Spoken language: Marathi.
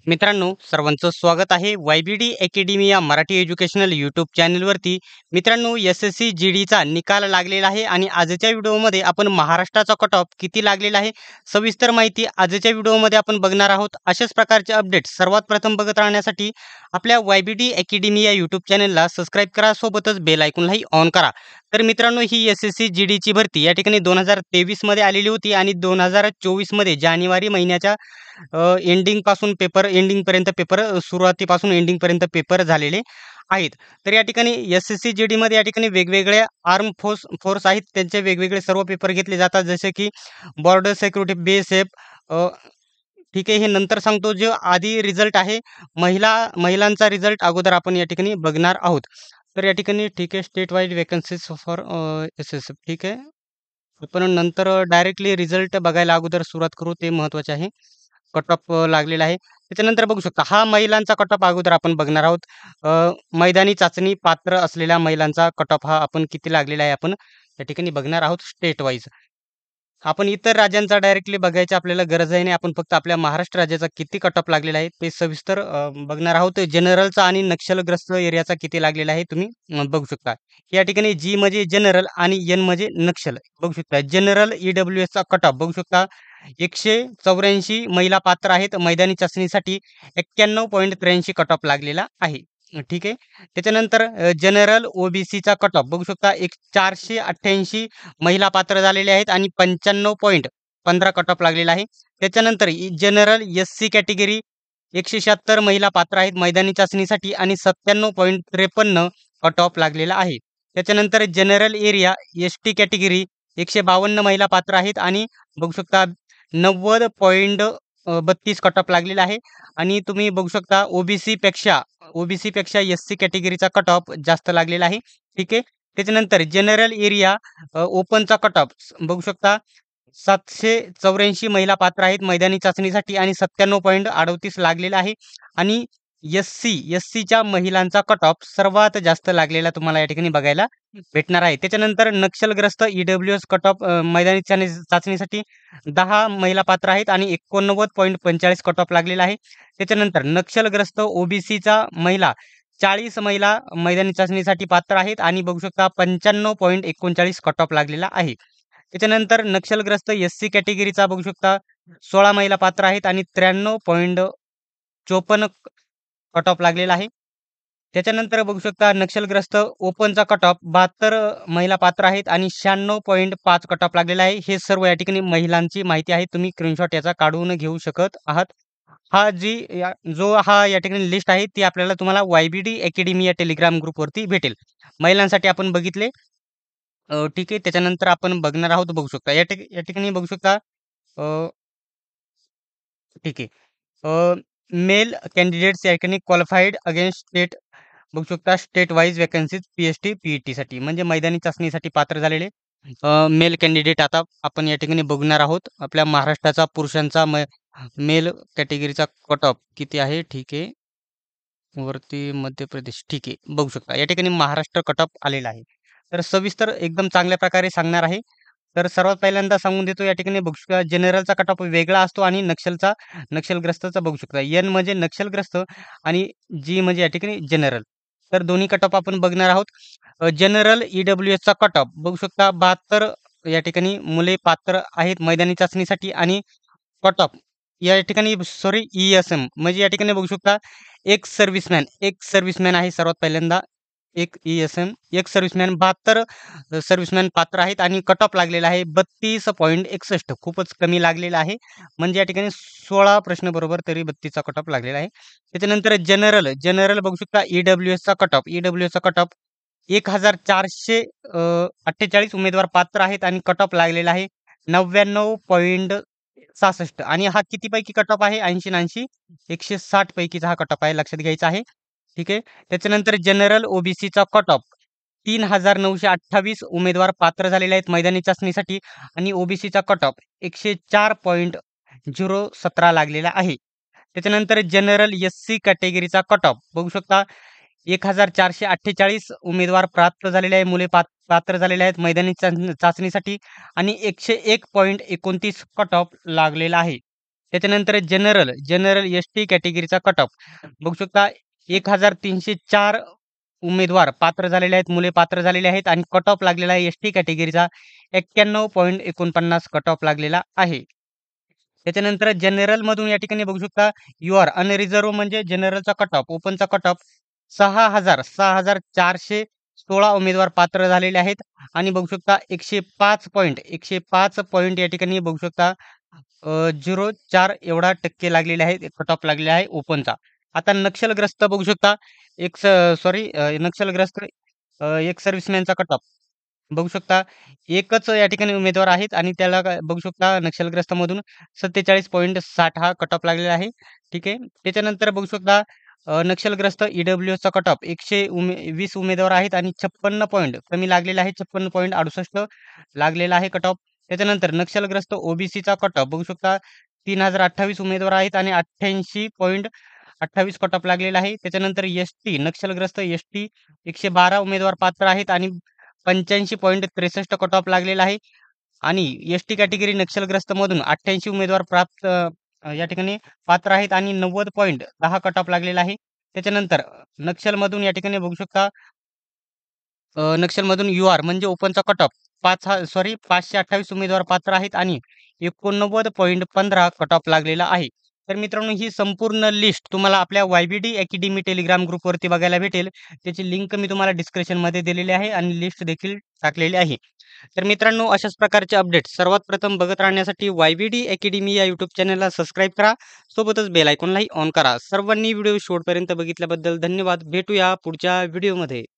मित्रांनो, सर्वांचं स्वागत आहे वाय-बी-डी अकॅडमी या मराठी एज्युकेशनल यूट्यूब चॅनलवरती. मित्रांनो, एस-एस-सी जी-डीचा निकाल लागलेला आहे आणि आजच्या व्हिडिओमध्ये आपण महाराष्ट्राचा कट ऑफ किती लागलेला आहे, सविस्तर माहिती आजच्या व्हिडिओमध्ये आपण बघणार आहोत. अशाच प्रकारचे अपडेट्स सर्वात प्रथम बघत राहण्यासाठी आपल्या वाय-बी-डी अकॅडमी या यूट्यूब चॅनलला सबस्क्राईब करा, सोबतच बेल आयकॉनलाही ऑन करा. तर मित्रांनो, ही एस-एस-सी जी-डीची भरती या ठिकाणी 2023 मध्ये आलेली होती आणि 2024 मध्ये जानेवारी महिन्याच्या एंडिंगपासून पेपर एंडिंगपर्यंत पेपर सुरुवातीपासून एंडिंगपर्यंत पेपर झालेले आहेत. तर या ठिकाणी एस-एस-सी जी-डीमध्ये या ठिकाणी वेगवेगळ्या आर्म फोर्स आहेत. त्यांचे वेगवेगळे सर्व पेपर घेतले जातात. जसे की बॉर्डर सिक्युरिटी, BSF. ठीक आहे, हे नंतर सांगतो. जो आधी रिझल्ट आहे महिलांचा रिझल्ट अगोदर आपण या ठिकाणी बघणार आहोत. तर या ठिकाणी ठीक आहे, state wise vacancies for SSF. ठीक आहे, आपण नंतर डायरेक्टली रिझल्ट बघायला अगोदर सुरुवात करू, ते महत्त्वाचे आहे. कट ऑफ लागलेला आहे. त्याच्यानंतर बघू शकता, हा महिलांचा कट ऑफ अगोदर आपण बघणार आहोत. मैदानी चाचणी पात्र असलेल्या महिलांचा कट ऑफ हा आपण किती लागलेला आहे आपण या ठिकाणी बघणार आहोत स्टेट वाईज. आपण इतर राज्यांचा डायरेक्टली बघायची आपल्याला गरज आहे नाही. आपण फक्त आपल्या महाराष्ट्र राज्याचा किती कट ऑफ लागलेला आहे ते सविस्तर बघणार आहोत. जनरलचा आणि नक्षलग्रस्त एरियाचा किती लागलेला आहे तुम्ही बघू शकता. या ठिकाणी जी म्हणजे जनरल आणि एन म्हणजे नक्षल बघू शकता. जनरल ईडब्ल्यूएसचा कट ऑफ बघू शकता. 184 महिला पात्र आहेत. मैदानी चाचणीसाठी 91.83 कट ऑफ लागलेला आहे. ठीक आहे. त्याच्यानंतर जनरल ओबीसीचा कट ऑफ बघू शकता. 488 महिला पात्र झालेले आहेत आणि 95.15 कट ऑफ लागलेला आहे. त्याच्यानंतर जनरल एस-सी कॅटेगरी 176 महिला पात्र आहेत मैदानी चाचणीसाठी आणि 97.53 कट ऑफ लागलेला आहे. त्याच्यानंतर जनरल एरिया एस-टी कॅटेगरी 152 महिला पात्र आहेत आणि बघू शकता 90.32 कट ऑफ लागलेला आहे. आणि तुम्ही बघू शकता ओबीसी पेक्षा एस-सी कॅटेगरीचा कट ऑफ जास्त लागलेला आहे. ठीक आहे. त्याच्यानंतर जनरल एरिया ओपनचा कट ऑफ बघू शकता. 784 महिला पात्र आहेत मैदानी चाचणीसाठी आणि 97.38 लागलेला आहे. आणि एस-सीच्या महिलांचा कट ऑफ सर्वात जास्त लागलेला तुम्हाला या ठिकाणी बघायला भेटणार आहे. त्याच्यानंतर नक्षलग्रस्त ईडब्ल्यूएस कट ऑफ मैदानी चाचणीसाठी 10 महिला पात्र आहेत आणि 89.45 कट ऑफ लागलेला आहे. त्याच्यानंतर नक्षलग्रस्त ओबीसीचा महिला 40 महिला मैदानी चाचणीसाठी पात्र आहेत आणि बघू शकता 95.39 कट ऑफ लागलेला आहे. त्याच्यानंतर नक्षलग्रस्त एस-सी कॅटेगरीचा बघू शकता 16 महिला पात्र आहेत आणि 53.54 कट ऑफ लागलेला आहे. त्याच्यानंतर बघू शकता नक्षलग्रस्त ओपनचा कट ऑफ 72 महिला पात्र आहेत आणि 96.5 कट ऑफ लागलेला आहे. हे सर्व या ठिकाणी महिलांची माहिती आहे. तुम्ही स्क्रीनशॉट याचा काढून घेऊ शकत आहात. हा या ठिकाणी लिस्ट आहे ती आपल्याला तुम्हाला वाय-बी-डी अकॅडमी या टेलिग्राम ग्रुपवरती भेटेल. महिलांसाठी आपण बघितले. ठीक आहे. त्याच्यानंतर आपण बघणार आहोत बघू शकता. या ठिकाणी बघू शकता. ठीक आहे. मेल कॅन्डिडेट्स या ठिकाणी क्वालिफाईड अगेन्स्ट स्टेट बघू शकता. स्टेट वाईज वेकन्सीज पी-एस-टी, पी-ई-टीसाठी म्हणजे मैदानी चाचणीसाठी पात्र झालेले मेल कॅन्डिडेट आता आपण या ठिकाणी बघणार आहोत. आपल्या महाराष्ट्राचा पुरुषांचा मेल कॅटेगरीचा कट ऑफ किती आहे. ठीक आहे. वरती मध्य प्रदेश. ठीक आहे. बघू शकता या ठिकाणी महाराष्ट्र कट ऑफ आलेला आहे. तर सविस्तर एकदम चांगल्या प्रकारे सांगणार आहे. तर सर्वात पहिल्यांदा सांगून देतो या ठिकाणी बघू शकता जनरलचा कट ऑफ वेगळा असतो आणि नक्षलग्रस्तचा बघू शकता. एन म्हणजे नक्षलग्रस्त आणि जी म्हणजे या ठिकाणी जनरल. तर दोन्ही कट ऑफ आपण बघणार आहोत. जनरल ईडब्ल्यूएसचा कट ऑफ बघू शकता 72 या ठिकाणी मुले पात्र आहेत मैदानी चाचणीसाठी आणि कट ऑफ या ठिकाणी सॉरी ई-एस-एम म्हणजे या ठिकाणी बघू शकता एक सर्व्हिसमॅन आहे सर्वात पहिल्यांदा. एक ई-एस-एम एक सर्व्हिसमॅन 72 सर्व्हिसमॅन पात्र आहेत आणि कट ऑफ लागलेला आहे 32.61 खूपच कमी लागलेला आहे. म्हणजे या ठिकाणी 16 प्रश्न बरोबर तरी 32चा कट ऑफ लागलेला आहे. त्याच्यानंतर जनरल बघू शकता ईडब्ल्यूएसचा कट ऑफ 1448 उमेदवार पात्र आहेत आणि कट ऑफ लागलेला आहे 99.66 आणि हा कितीपैकी कट ऑफ आहे 80 आणि 80 160 पैकीचा हा कट ऑफ आहे, लक्षात घ्यायचा आहे. ठीक आहे. त्याच्यानंतर जनरल ओबीसीचा कट ऑफ 3928 उमेदवार पात्र झालेले आहेत मैदानी चाचणीसाठी आणि ओबीसीचा कट ऑफ 104.017 लागलेला आहे. त्याच्यानंतर जनरल एस-सी कॅटेगरीचा कट ऑफ बघू शकता 1448 उमेदवार पात्र झालेले आहे, मुले पात्र झालेले आहेत मैदानी चाचणीसाठी आणि 101.29 कट ऑफ लागलेला आहे. त्याच्यानंतर जनरल एस-टी कॅटेगरीचा कट ऑफ बघू शकता 1304 उमेदवार पात्र झालेले आहेत, मुले पात्र झालेले आहेत आणि कट ऑफ लागलेला आहे एस-टी कॅटेगरीचा 91.49 कट ऑफ लागलेला आहे. त्याच्यानंतर जनरलमधून या ठिकाणी बघू शकता यू आर अनरिझर्व्ह म्हणजे जनरलचा कट ऑफ, ओपनचा कट ऑफ 6,416 उमेदवार पात्र झालेले आहेत आणि बघू शकता 105 पॉइंट या ठिकाणी बघू शकता 0.4 एवढा टक्के लागलेले आहेत, कट ऑफ लागलेला आहे ओपनचा. आता नक्षलग्रस्त बघू शकता नक्षलग्रस्त एक सर्व्हिसमॅनचा कट ऑफ बघू शकता एकच या ठिकाणी उमेदवार आहेत आणि त्याला बघू शकता नक्षलग्रस्तमधून 47.60 हा कट ऑफ लागलेला आहे. ठीक आहे. त्याच्यानंतर बघू शकता नक्षलग्रस्त ईडब्ल्यूएसचा कट ऑफ 120 उमेदवार आहेत आणि 56 पॉइंट कमी लागलेला आहे. 56.68 लागलेला आहे कट ऑफ. त्याच्यानंतर नक्षलग्रस्त ओबीसीचा कट ऑफ बघू शकता 3028 उमेदवार आहेत आणि 88.28 कट ऑफ लागलेला आहे. त्याच्यानंतर एसटी नक्षलग्रस्त एसटी 112 उमेदवार पात्र आहेत आणि 85.63 कट ऑफ लागलेला आहे आणि एसटी कॅटेगरी नक्षलग्रस्तमधून 88 उमेदवार प्राप्त या ठिकाणी पात्र आहेत आणि 90.10 कट ऑफ लागलेला आहे. त्याच्यानंतर नक्षलमधून या ठिकाणी बघू शकता नक्षलमधून यूआर म्हणजे ओपनचा कट ऑफ 528 उमेदवार पात्र आहेत आणि 89.15 कट ऑफ लागलेला आहे. तर मित्रांनो ही संपूर्ण लिस्ट तुम्हाला आपल्या वायबीडी अकॅडमी टेलिग्राम ग्रुपवरती बघायला भेटेल. त्याची लिंक मी तुम्हाला डिस्क्रिप्शनमध्ये दिलेली आहे आणि लिस्ट देखील टाकलेली आहे. तर मित्रांनो अशाच प्रकारचे अपडेट सर्वात प्रथम बघत राहण्यासाठी वायबीडी अकॅडमी या यूट्यूब चॅनलला सबस्क्राईब करा. सोबतच बेल आयकॉनलाही ऑन करा. सर्वांनी व्हिडिओ शेवटपर्यंत बघितल्याबद्दल धन्यवाद. भेटूया पुढच्या व्हिडिओमध्ये.